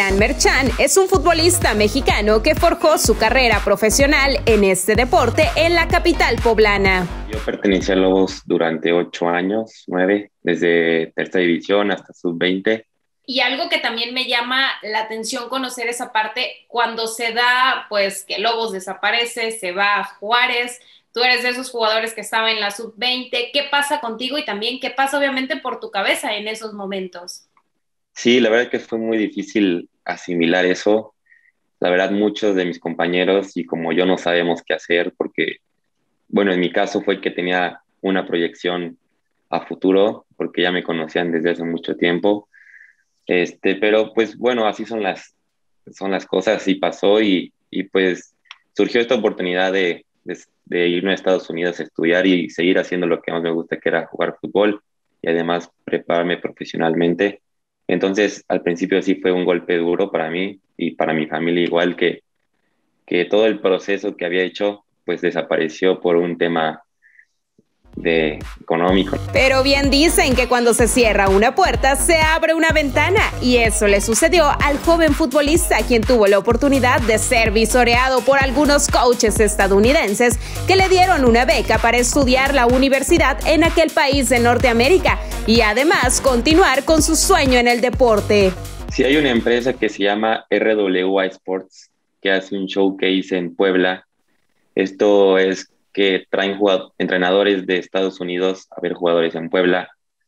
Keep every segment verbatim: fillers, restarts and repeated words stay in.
Dylan Merchan es un futbolista mexicano que forjó su carrera profesional en este deporte en la capital poblana. Yo pertenecí a Lobos durante ocho años, nueve, desde tercera división hasta sub veinte. Y algo que también me llama la atención conocer esa parte, cuando se da, pues, que Lobos desaparece, se va a Juárez, tú eres de esos jugadores que estaba en la sub veinte, ¿qué pasa contigo y también qué pasa obviamente por tu cabeza en esos momentos? Sí, la verdad es que fue muy difícil asimilar eso. La verdad, muchos de mis compañeros y como yo no sabemos qué hacer porque, bueno, en mi caso fue que tenía una proyección a futuro porque ya me conocían desde hace mucho tiempo. Este, pero pues bueno, así son las, son las cosas, así pasó y, y pues surgió esta oportunidad de, de, de irme a Estados Unidos a estudiar y seguir haciendo lo que más me gusta, que era jugar fútbol y además prepararme profesionalmente. Entonces, al principio sí fue un golpe duro para mí y para mi familia igual, que, que todo el proceso que había hecho pues desapareció por un tema de económico. Pero bien dicen que cuando se cierra una puerta se abre una ventana, y eso le sucedió al joven futbolista, quien tuvo la oportunidad de ser visoreado por algunos coaches estadounidenses que le dieron una beca para estudiar la universidad en aquel país de Norteamérica y además continuar con su sueño en el deporte. Sí, hay una empresa que se llama R W A Sports que hace un showcase en Puebla. Esto es que traen entrenadores de Estados Unidos a ver jugadores en Puebla.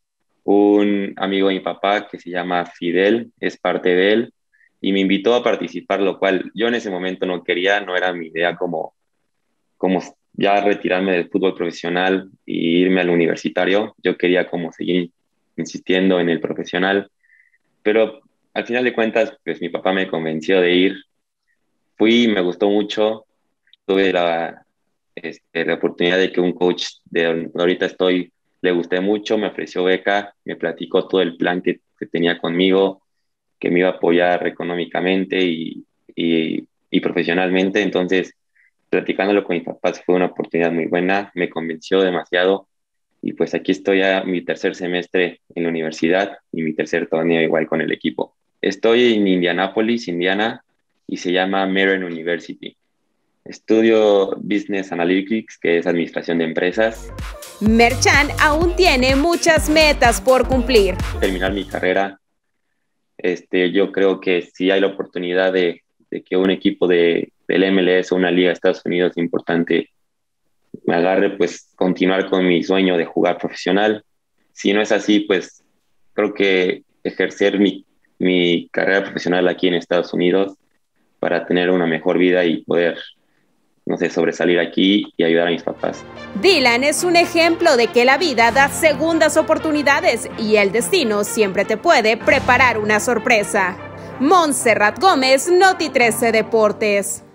Un amigo de mi papá que se llama Fidel es parte de él y me invitó a participar, lo cual yo en ese momento no quería, no era mi idea como, como ya retirarme del fútbol profesional e irme al universitario. Yo quería como seguir insistiendo en el profesional, pero al final de cuentas pues mi papá me convenció de ir. Fui, me gustó mucho, tuve la Este, la oportunidad de que un coach de donde ahorita estoy le gusté mucho, me ofreció beca, me platicó todo el plan que, que tenía conmigo, que me iba a apoyar económicamente y, y, y profesionalmente. Entonces, platicándolo con mis papás fue una oportunidad muy buena, me convenció demasiado y pues aquí estoy a mi tercer semestre en la universidad y mi tercer torneo igual con el equipo. Estoy en Indianápolis, Indiana, y se llama Meren University. Estudio Business Analytics, que es administración de empresas. Merchan aún tiene muchas metas por cumplir. Terminar mi carrera. Este, yo creo que si hay la oportunidad de, de que un equipo de, del M L S o una liga de Estados Unidos importante me agarre, pues continuar con mi sueño de jugar profesional. Si no es así, pues creo que ejercer mi, mi carrera profesional aquí en Estados Unidos para tener una mejor vida y poder, no sé, sobresalir aquí y ayudar a mis papás. Dylan es un ejemplo de que la vida da segundas oportunidades y el destino siempre te puede preparar una sorpresa. Montserrat Gómez, Noti trece Deportes.